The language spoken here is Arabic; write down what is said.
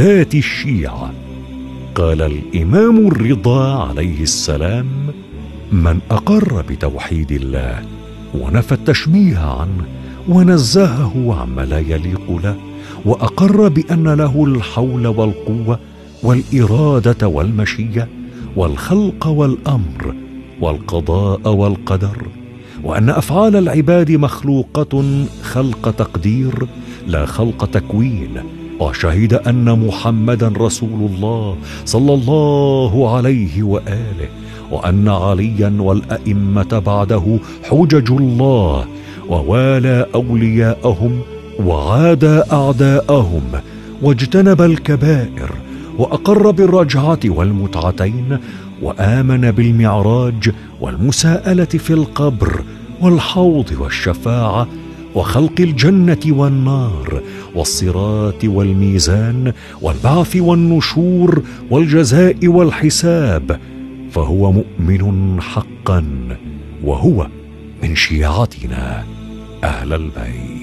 عبادات الشيعة. قال الإمام الرضا عليه السلام: من أقر بتوحيد الله ونفى التشبيه عنه ونزهه عما لا يليق له، وأقر بأن له الحول والقوة والإرادة والمشية والخلق والأمر والقضاء والقدر، وأن أفعال العباد مخلوقة خلق تقدير لا خلق تكوين، وشهد أن محمدا رسول الله صلى الله عليه وآله، وأن عليا والأئمة بعده حجج الله، ووالى أولياءهم وعادى أعداءهم، واجتنب الكبائر، وأقر بالرجعة والمتعتين، وآمن بالمعراج والمساءلة في القبر والحوض والشفاعة وخلق الجنة والنار والصراط والميزان والبعث والنشور والجزاء والحساب، فهو مؤمن حقا، وهو من شيعتنا أهل البيت.